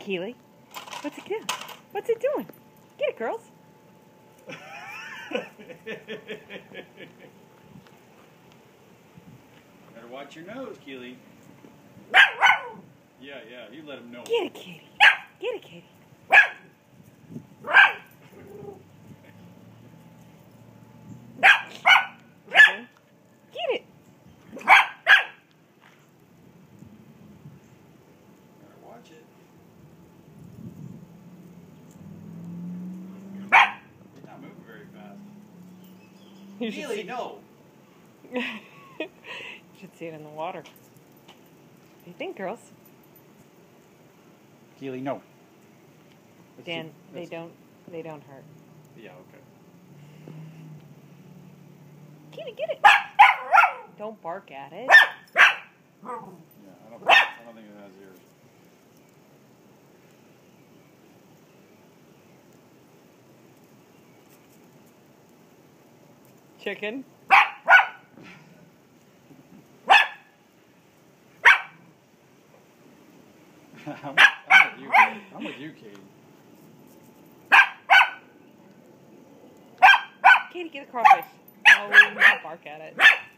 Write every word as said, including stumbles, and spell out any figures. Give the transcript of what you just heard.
Keelie. What's it doing? What's it doing? Get it, girls. Better watch your nose, Keelie. Yeah, yeah, you let him know. Get it, kitty. Get it, kitty. Okay. Get it. Better watch it. He's not moving very fast. You should Keelie, see- no. You should see it in the water. What do you think, girls? Keelie, no. Dan, they don't, they don't hurt. Yeah, okay. Kitty, get it. Don't bark at it. Yeah, I don't, I don't think it has ears. Chicken. I'm, I'm with you, Katie. I'm with you, Katie. Katie, get a crawfish. No, don't bark at it.